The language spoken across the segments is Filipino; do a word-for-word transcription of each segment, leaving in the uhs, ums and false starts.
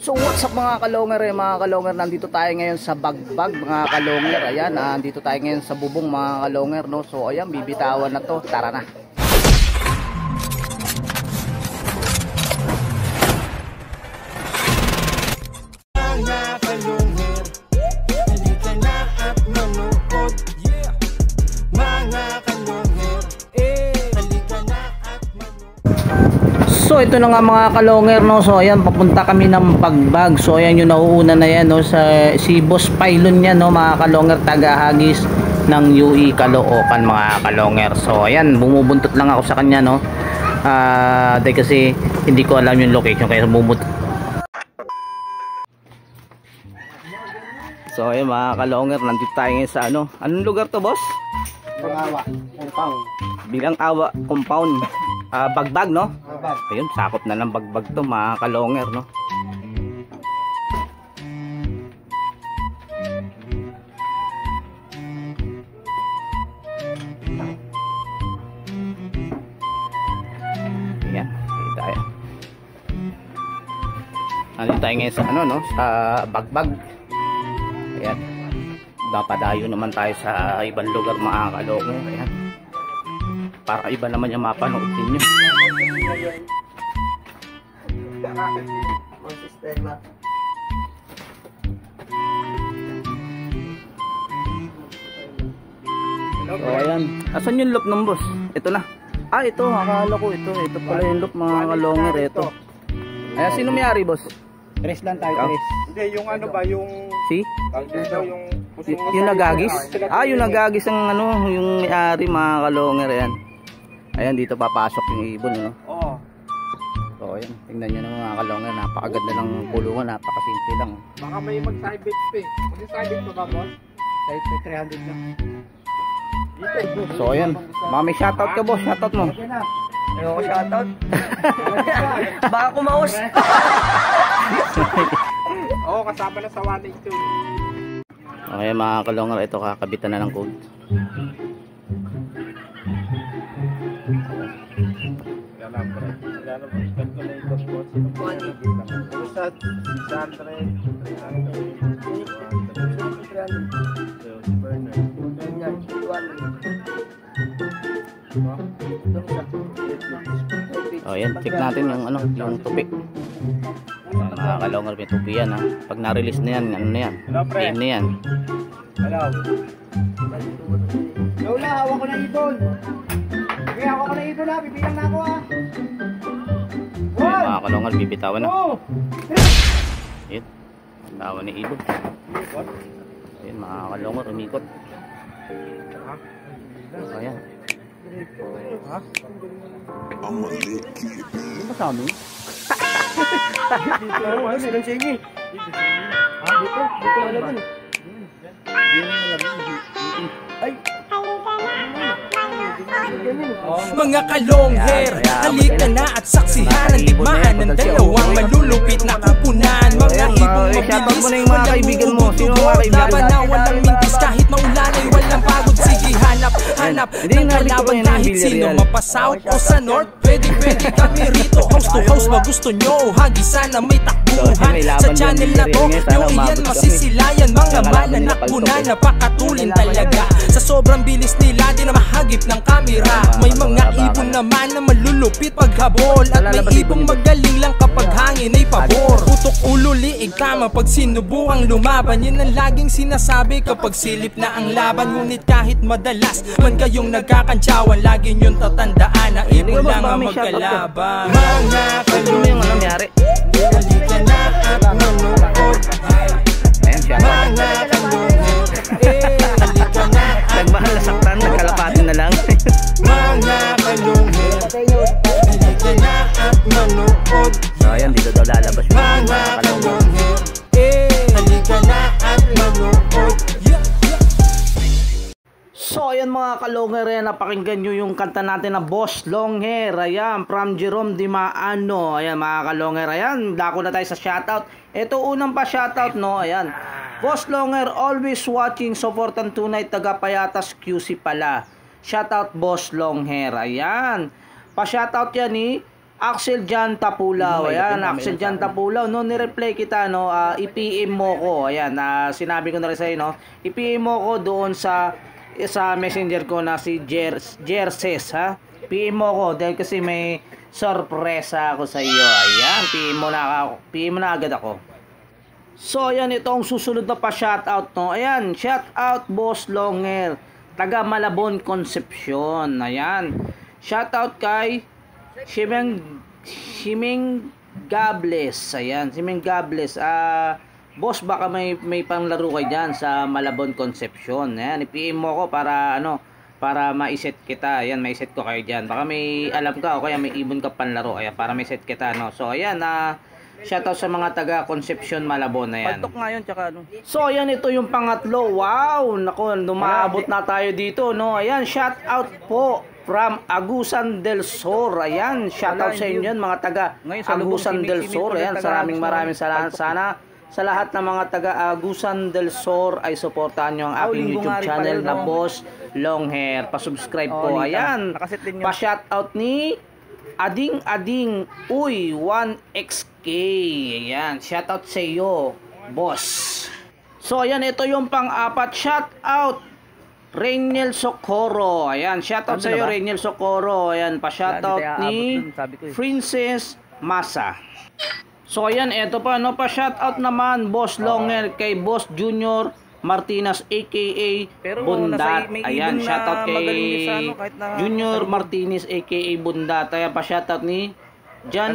So what's up mga kalonger eh, mga kalonger, nandito tayo ngayon sa Bagbag mga kalonger. Ayan, nandito tayo ngayon sa bubong mga kalonger, no. So ayan, bibitawan na to, tara na. So ito na nga mga kalonger, no. So ayan, papunta kami ng Bagbag. So ayan yung nauuna na yan, no, sa si Boss Pylon yan, no, mga kalonger, tagahagis ng U E Caloocan mga kalonger. So ayan, bumubuntot lang ako sa kanya, no. Ah, uh, dahil kasi hindi ko alam yung location kaya bumubuntot. So ayan mga kalonger, nandito tayo ngayon sa ano. Anong lugar to, boss? Bilang Awa Compound. Bilang Awa Compound. Uh, Bagbag, no? Bagbag. Ayun, sakop na ng Bagbag to mga kalonger, no? Ayan, dito tayo. Nandito tayo ngayon sa ano, no? Sa Bagbag. Ayan. Dapadayo naman tayo sa ibang lugar mga kalonger. Ayan. Para iba naman yung mapanood ninyo. So ayan, asan yung loop ng boss? Ito na. Ah, ito, akala ko ito. Ito pala yung loop mga kalonger. Ito. Ayan, sino may-ari boss? Tres lang tayo, tres. Hindi, yung ano ba, yung... Si? yung... Y yung nagagis? Ah, yung nagagis ang ano, yung may-ari mga kalonger. Ayan. Ayan, dito papasok yung ibon, no? Oo. So ayan, tingnan nyo naman mga kalonger. Napakaganda ng kulungan, napakasimple lang. Baka may mag-sibit pa eh. Mag-sibit pa ba, boss? Side pa three hundred lang. So ayan, baka may shoutout ka boss, shoutout mo. Ayoko shoutout. Baka kumaos. Oo, kasama na sa one eighty-two. Okay mga kalonger, ito kakabitan na ng code. Oh, yan, check natin yung ano, yung tupi. Ayan, mga kalonger, may tupi yan, ha. Pag na-release na yan, ano na yan, game na yan. Hello. Lola, hawak ko na ibon. Okay, hawak ko na ibon ha, bibilang na ako ha. Ayan, mga kalonger, bibitawan na. Ayan, tawa ni ibon. Ayan, mga kalonger, umikot. Ayan. Ha? Ano ba sa amin? Dito, ano, silang singi. Ha, dito, dito wala dun. Ay! Mga kalongher, halika na at saksihan ang digmaan ng dalawang malulupit na kupunan. Mga ibong mabilis, walang uutugot, laban na walang mintis kahit maulan ay walang pagod. Sige, hanap, hanap ng kalaban kahit sino mapasouth o sa north. Pwede, pwede kami rito, house to house. Ba gusto nyo, hagisan na may takbuhan sa channel na to, nyo iyan masisilayan. Mga mananakbo na napakatulin talaga. Sa sobrang bilis nila, di na mahagip ng kamera. May mga ibon naman na malulupit paghabol, at may ibong magaling lang kapag hangin ay pabor. Putok ulo, liig, tama pag sinubuang lumaban. Yan ang laging sinasabi kapag silip na ang laban. Ngunit kahit madalas man kayong nagkakantsawan, lagi nyong tatandaan na ibon lang ang magkalaban. Mga kalungin, halika na at manood. Ayan siya. Mga kalungin, eh, halika na at Nagmahal na saktan, nagkalapatin na lang. mga kalungin, halika na at manood. So ayan, dito daw lalabas yung Mga mga kalonger. kalungin, eh, halika na at manood. So ayan mga kalonger, ayan, napakinggan nyo yung kanta natin na Boss Longhair. Ayan, from Jerome Di Maano. Ayan mga kalonger, ayan, dako na tayo sa shoutout. Ito unang pa shoutout, no. Ayan, Boss Longhair, always watching, supportan tunay, taga Payatas Q C pala. Shoutout Boss Longhair. Ayan, pa shoutout yan ni Axel Jan Tapulaw. Ayan, Axel Jan Tapulaw. No, ni-reply kita, no. Uh, I-P M mo ko. Ayan, uh, sinabi ko na rin sa'yo, no. I-P M mo ko doon sa sa messenger ko na si Jer Jerses, ha. P M mo ko dahil kasi may sorpresa ako sa iyo. Ayan, P M mo na ako. P M mo na agad ako. So, ayan, ito ang susunod na pa-shoutout, no. Ayan, shoutout Boss Longer, taga Malabon, Concepcion. Ayan. Shoutout kay Shimeng Shimeng Gables. Ayan, Shimeng Gables. Ah, uh, boss, baka may may panglaro kayo diyan sa Malabon, Concepcion. Ayan, i-P M mo ko para ano, para ma-set kita. Ayan, may set ko kayo diyan. Baka may alam ka o kaya may ibon ka panlaro. Ayan, para may set kita, no. So, ayan, ah, uh, shoutout sa mga taga Concepcion, Malabon. Ayan. Paltok ngayon, tsaka ano. So, ayan, ito yung pangatlo. Wow! Naku, dumaabot na tayo dito, no. Ayan, shoutout po from Agusan del Sur. Ayan, shoutout sa inyo yan, mga taga Agusan del Sur. Ayan, maraming maraming salamat. Sana sa lahat ng mga taga Agusan del Sur ay suportahan nyo ang aking YouTube channel na Boss Longhair. Pa-subscribe po. Ayan, pa-shoutout ni Ading Ading Uy one X K. Ayan, shoutout sa iyo, boss. So, ayan, ito yung pang-apat. Shoutout Rainiel Socorro. Ayan, shoutout sa iyo, Rainiel Socorro. Ayan, pa-shoutout ni Princess Masa. So, ayan, ito pa, no, pa-shoutout naman, Boss Longhair, kay Boss Junior Martinez aka Bundat. Ayan, shoutout kay Junior Martinez aka Bundat. Ayan, pa-shoutout ni Jan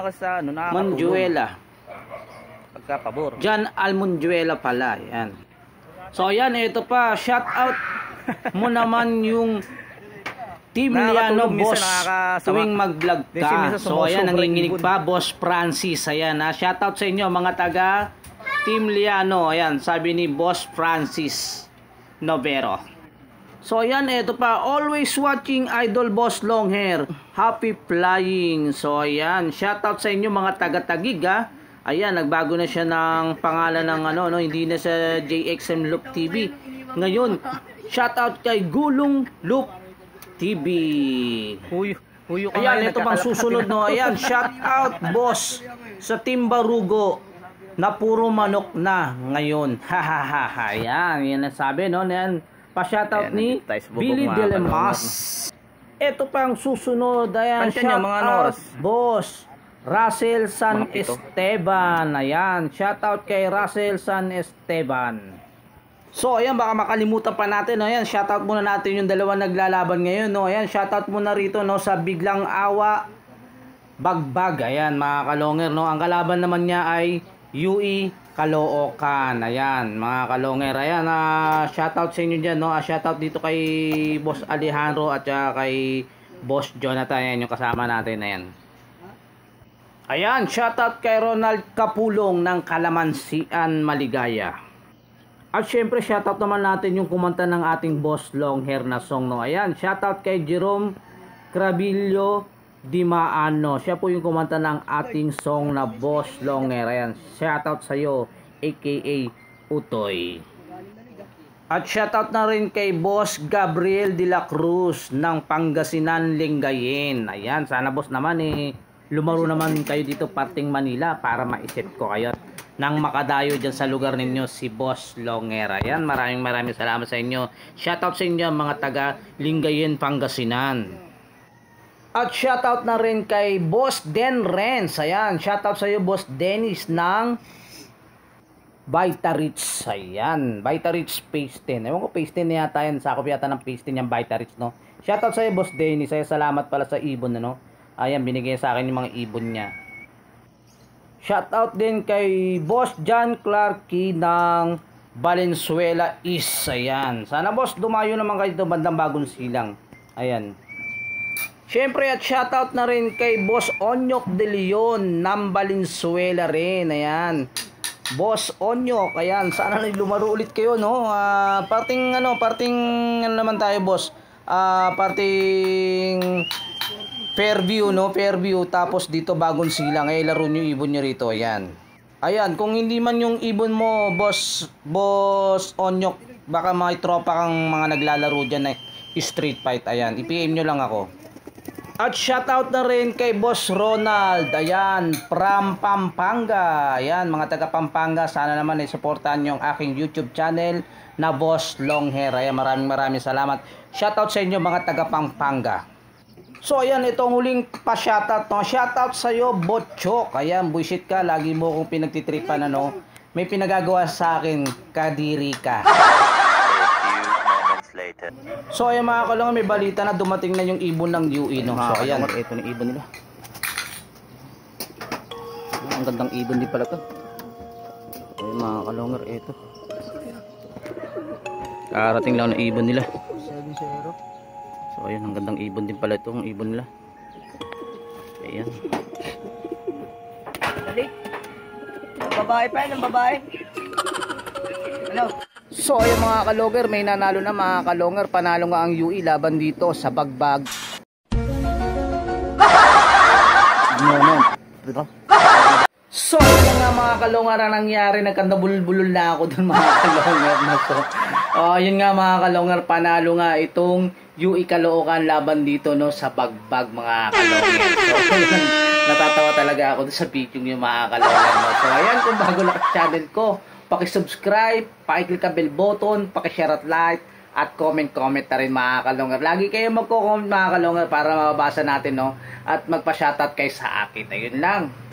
Monjuela. Pagkapabor. Jan Almonjuela pala. Ayan. So, ayan, ito pa, shoutout mo naman yung Team Liano, boss, tuwing mag-vlog ka. So, ayan, nanginginig pa, Boss Francis. Ayan, ha, shoutout sa inyo, mga taga Team Liano. Ayan, sabi ni Boss Francis Novero. So, ayan, ito pa, always watching Idol Boss Longhair. Happy flying. So, ayan, shoutout sa inyo, mga taga-Tagig, ha. Ayan, nagbago na siya ng pangalan ng ano, no, hindi na sa J X M Loop T V. Ngayon, shoutout kay Gulong Loop T V. Huyo, huyo ka. Ayan, ito pang susunod, no. Ayan, shout out, boss, sa Team Barugo na puro manok na ngayon. Ha ha ha ha. Ayan, yan ang sabi, no. Ayan, pa-shout out ni Billy Delemas. Ito pang susunod. Ayan, shout out, boss Russell San Esteban. Ayan, shout out kay Russell San Esteban. So, ayan, baka makalimutan pa natin, no? Ayan, shoutout muna natin yung dalawang naglalaban ngayon, no? Ayan, shoutout muna rito, no, sa Biglang Awa Bagbag. Ayan, mga kalongher, no? Ang kalaban naman niya ay U E Caloocan. Ayan, mga kalongher. Ayan, uh, shoutout sa inyo dyan, no? Uh, shoutout dito kay Boss Alejandro at uh, kay Boss Jonathan. Ayan, yung kasama natin, ayan. Ayan, shoutout kay Ronald Kapulong ng Kalamansian, Maligaya. At syempre, shoutout naman natin yung kumanta ng ating Boss Longhair na song, no. Ayan, shoutout kay Jerome Cravillo Di Maano. Siya po yung kumanta ng ating song na Boss Longhair. Ayan, shoutout sa iyo, aka Utoy. At shoutout na rin kay Boss Gabriel de la Cruz ng Pangasinan, Lingayen. Ayan, sana boss naman eh lumaro naman kayo dito parting Manila para ma-set ko kayo nang makadayo dyan sa lugar ninyo si Boss Longhair. Ayan, maraming maraming salamat sa inyo. Shoutout sa inyo mga taga Lingayen, Pangasinan. At shoutout na rin kay Boss Den Renz. Ayan, shoutout sa iyo Boss Dennis ng Vitarich. Ayan, Vitarich Phase ten. Ewan ko, Phase ten na yata yan. Sakop yata ng Phase ten yung Vitarich, no? Shoutout sa iyo Boss Dennis. Ay, salamat pala sa ibon, no? Ayan, binigay sa akin yung mga ibon niya. Shoutout din kay Boss John Clarky ng Valenzuela East. Ayan. Sana boss, dumayo naman kayo dito bandang Bagong Silang. Ayan. Siyempre, at shoutout na rin kay Boss Onyok de Leon ng Valenzuela rin. Ayan. Boss Onyok. Ayan. Sana lumaro ulit kayo, no? Uh, parting, ano, parting, ano naman tayo, boss? Uh, parting Fairview, no? Fairview. Tapos dito Bagong Silang. Eh, laro nyo ibon nyo rito. Ayan. Ayan. Kung hindi man yung ibon mo, boss, boss Onyok, baka may tropa kang mga naglalaro dyan na street fight. Ayan. I-P M nyo lang ako. At shoutout na rin kay Boss Ronald, ayan, from Pampanga. Ayan, mga taga Pampanga, sana naman ay supportahan nyo ang aking YouTube channel na Boss Long Hair. Ayan, maraming maraming salamat. Shoutout sa inyo mga taga Pampanga. So ayan, itong huling pa-shoutout, no? Shoutout sa iyo, Botchok. Ayan, buisit ka, lagi mo akong pinagtitripan, ano? May pinagagawa sa akin, kadiri ka. So ayan mga kalongan, may balita na dumating na yung ibon ng U E, no? So ayan, ito na ibon nila. Ang gandang ibon din pala to. Ayan mga kalongan, ito. Karating lang na ibon nila. So ayan, ang gandang ibon din pala itong ibon nila. Ayan. Balik. Babae pa yan, ang babae. Ano? So ayun mga kalonger, may nanalo na mga kalonger. Panalo nga ang U E laban dito sa Bagbag. Ano no? Diba? So ayun nga mga kalonger ang nangyari. Nagkandabulul-bulul na ako dun mga kalonger na so. Oh, yun nga mga kalonger, panalo nga itong U E Caloocan laban dito no sa Bagbag mga kalonger. So ayun, natatawa talaga ako dun sa video yung mga kalonger no. So ayan, kung bago lang sa channel ko, paki-subscribe, paki-click ang bell button, paki-share at like, at comment-comment na rin mga kalonger. Lagi kayo magko-comment mga kalonger para mababasa natin, no? At magpa-shoutout kayo sa akin. Ayun lang.